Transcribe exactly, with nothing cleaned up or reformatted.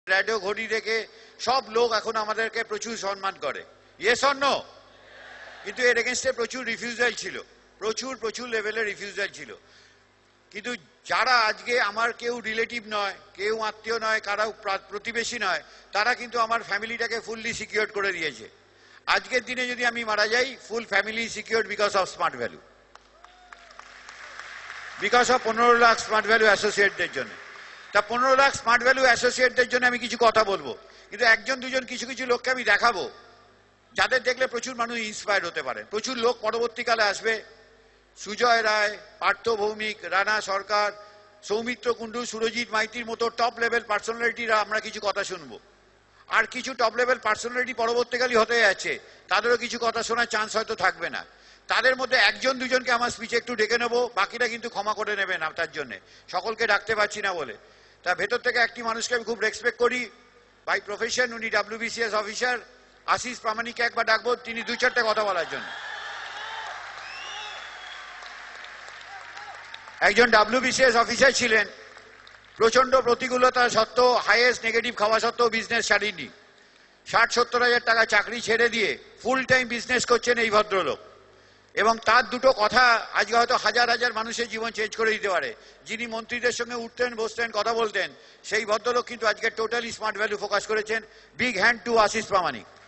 প্র্যাডো ঘড়ি দেখে সব লোক এখন আমাদেরকে প্রচুর সম্মান করে, ইয়েস অর নো? কিন্তু এর এগেনস্টে প্রচুর রিফিউজাল ছিল, প্রচুর প্রচুর লেভেলের রিফিউজাল ছিল। কিন্তু যারা আজকে আমার কেউ রিলেটিভ নয়, কেউ আত্মীয় নয়, কারো প্রতিবেশী নয়, তারা কিন্তু আমার ফ্যামিলিটাকে ফুললি সিকিউর করে দিয়েছে। আজকের দিনে যদি আমি মারা যাই, full family secure because of smart value, because of পনেরো লাখ স্মার্ট ভ্যালু অ্যাসোসিয়েটদের জন্য। তা পনেরো লাখ স্মার্ট ভ্যালু অ্যাসোসিয়েটদের জন্য আমি কিছু কথা বলবো, কিন্তু একজন দুজন কিছু কিছু লোককে আমি দেখাবো যাদের দেখলে প্রচুর মানুষ ইন্সপায়ার হতে পারে। প্রচুর লোক পরবর্তীকালে আসবে, সুজয় রায়, পার্থ ভৌমিক, রানা সরকার, সৌমিত্র কুণ্ডু, সুরজিৎ মাইতির মতো টপ লেভেল পার্সোনালিটিরা আমরা কিছু কথা শুনবো। আর কিছু টপ লেভেল পার্সোনালিটি পরবর্তীকালে হতে যাচ্ছে, তাদেরও কিছু কথা শোনার চান্স হয়তো থাকবে না। তাদের মধ্যে একজন দুজনকে আমার স্পিচে একটু ডেকে নেবো, বাকিরা কিন্তু ক্ষমা করে নেবেন তার জন্য, সকলকে ডাকতে পারছি না বলে। তা ভেতর থেকে একটি মানুষকে আমি খুব রেসপেক্ট করি, বাই প্রফেশন উনি ডাব্লিউবিসিএস অফিসার, আশিস প্রামাণিককে একবার ডাকবো, তিনি দু চারটে কথা বলার জন্য। একজন ডাব্লিউবিসিএস অফিসার ছিলেন, প্রচন্ড প্রতিকূলতা সত্ত্বেও, হাইয়েস্ট নেগেটিভ খাওয়া সত্ত্বেও বিজনেস ছাড়েননি। ষাট সত্তর হাজার টাকা চাকরি ছেড়ে দিয়ে ফুল টাইম বিজনেস করছেন এই ভদ্রলোক। এবং তার দুটো কথা আজকে হয়তো হাজার হাজার মানুষের জীবন চেঞ্জ করে দিতে পারে। যিনি মন্ত্রীদের সঙ্গে উঠতেন, বসতেন, কথা বলতেন, সেই ভদ্রলোক কিন্তু আজকে টোটালি স্মার্ট ভ্যালু ফোকাস করেছেন। Big hand to Ashis Pramanik.